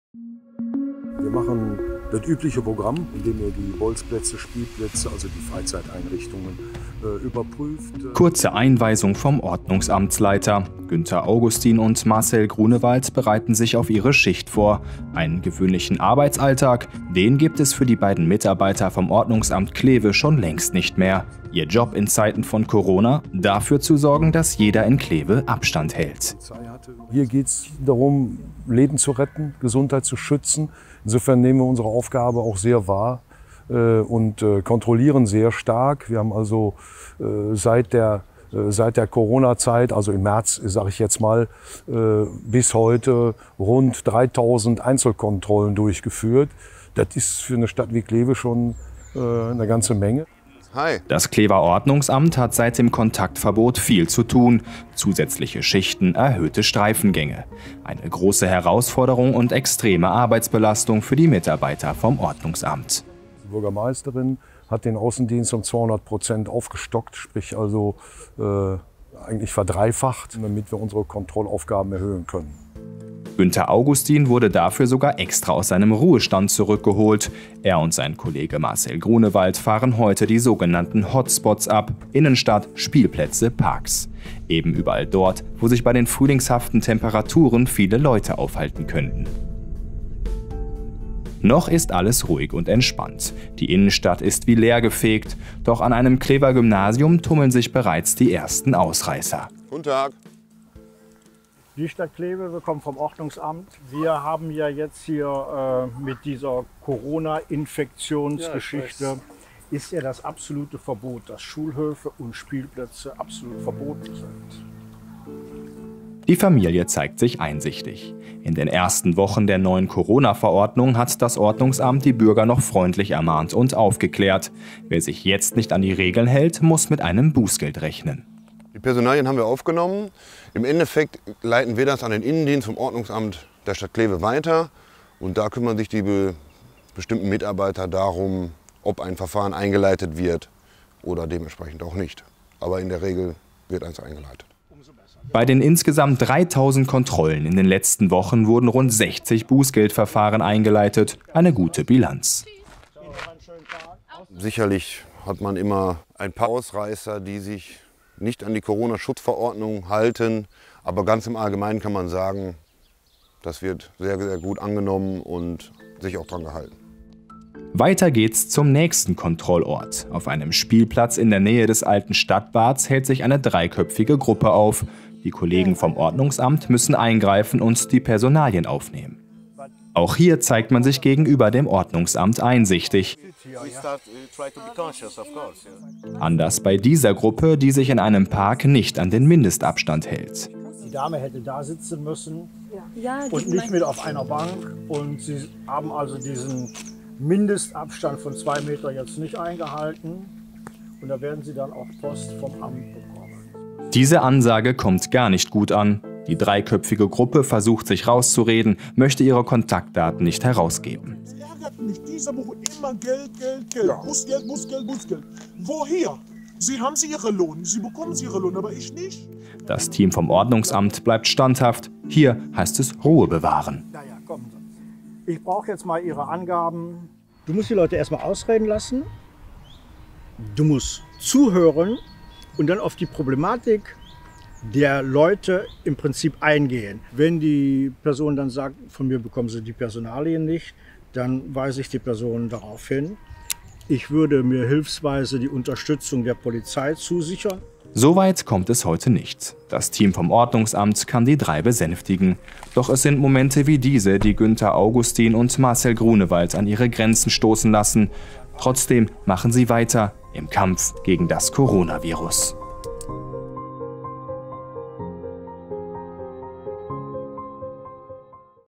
Wir machen das übliche Programm, indem ihr die Bolzplätze, Spielplätze, also die Freizeiteinrichtungen überprüft. Kurze Einweisung vom Ordnungsamtsleiter. Günther Augustin und Marcel Grunewald bereiten sich auf ihre Schicht vor. Einen gewöhnlichen Arbeitsalltag, den gibt es für die beiden Mitarbeiter vom Ordnungsamt Kleve schon längst nicht mehr. Ihr Job in Zeiten von Corona, dafür zu sorgen, dass jeder in Kleve Abstand hält. Hier geht es darum, Leben zu retten, Gesundheit zu schützen. Insofern nehmen wir unsere Aufgabe auch sehr wahr und kontrollieren sehr stark. Wir haben also seit der Corona-Zeit, also im März, sage ich jetzt mal, bis heute rund 3000 Einzelkontrollen durchgeführt. Das ist für eine Stadt wie Kleve schon eine ganze Menge. Hi. Das Klever Ordnungsamt hat seit dem Kontaktverbot viel zu tun. Zusätzliche Schichten, erhöhte Streifengänge. Eine große Herausforderung und extreme Arbeitsbelastung für die Mitarbeiter vom Ordnungsamt. Die Bürgermeisterin hat den Außendienst um 200% aufgestockt, sprich also eigentlich verdreifacht, damit wir unsere Kontrollaufgaben erhöhen können. Günther Augustin wurde dafür sogar extra aus seinem Ruhestand zurückgeholt. Er und sein Kollege Marcel Grunewald fahren heute die sogenannten Hotspots ab: Innenstadt, Spielplätze, Parks. Eben überall dort, wo sich bei den frühlingshaften Temperaturen viele Leute aufhalten könnten. Noch ist alles ruhig und entspannt. Die Innenstadt ist wie leergefegt. Doch an einem Klever Gymnasium tummeln sich bereits die ersten Ausreißer. Guten Tag. Die Stadt Kleve, wir kommen vom Ordnungsamt. Wir haben ja jetzt hier mit dieser Corona-Infektionsgeschichte, ist ja das absolute Verbot, dass Schulhöfe und Spielplätze absolut verboten sind. Die Familie zeigt sich einsichtig. In den ersten Wochen der neuen Corona-Verordnung hat das Ordnungsamt die Bürger noch freundlich ermahnt und aufgeklärt. Wer sich jetzt nicht an die Regeln hält, muss mit einem Bußgeld rechnen. Die Personalien haben wir aufgenommen. Im Endeffekt leiten wir das an den Innendienst vom Ordnungsamt der Stadt Kleve weiter. Und da kümmern sich die bestimmten Mitarbeiter darum, ob ein Verfahren eingeleitet wird oder dementsprechend auch nicht. Aber in der Regel wird eins eingeleitet. Bei den insgesamt 3000 Kontrollen in den letzten Wochen wurden rund 60 Bußgeldverfahren eingeleitet. Eine gute Bilanz. Sicherlich hat man immer ein paar Ausreißer, die sich nicht an die Corona-Schutzverordnung halten. Aber ganz im Allgemeinen kann man sagen, das wird sehr, sehr gut angenommen und sich auch dran gehalten. Weiter geht's zum nächsten Kontrollort. Auf einem Spielplatz in der Nähe des alten Stadtbads hält sich eine dreiköpfige Gruppe auf. Die Kollegen vom Ordnungsamt müssen eingreifen und die Personalien aufnehmen. Auch hier zeigt man sich gegenüber dem Ordnungsamt einsichtig. Anders bei dieser Gruppe, die sich in einem Park nicht an den Mindestabstand hält. Die Dame hätte da sitzen müssen und nicht mit auf einer Bank. Und sie haben also diesen Mindestabstand von 2 Meter jetzt nicht eingehalten. Und da werden sie dann auch Post vom Amt bekommen. Diese Ansage kommt gar nicht gut an. Die dreiköpfige Gruppe versucht sich rauszureden, möchte ihre Kontaktdaten nicht herausgeben. Das ärgert mich, dieser Buch immer Geld, Geld, Geld, ja. Muss Geld, muss Geld, muss Geld. Woher? Sie haben Ihre Lohn, Sie bekommen Ihre Lohn, aber ich nicht. Das Team vom Ordnungsamt bleibt standhaft. Hier heißt es Ruhe bewahren. Ja, kommen Sie. Ich brauche jetzt mal Ihre Angaben. Du musst die Leute erstmal ausreden lassen. Du musst zuhören und dann auf die Problematik der Leute im Prinzip eingehen. Wenn die Person dann sagt, von mir bekommen sie die Personalien nicht, dann weise ich die Person darauf hin. Ich würde mir hilfsweise die Unterstützung der Polizei zusichern. Soweit kommt es heute nicht. Das Team vom Ordnungsamt kann die drei besänftigen. Doch es sind Momente wie diese, die Günther Augustin und Marcel Grunewald an ihre Grenzen stoßen lassen. Trotzdem machen sie weiter im Kampf gegen das Coronavirus.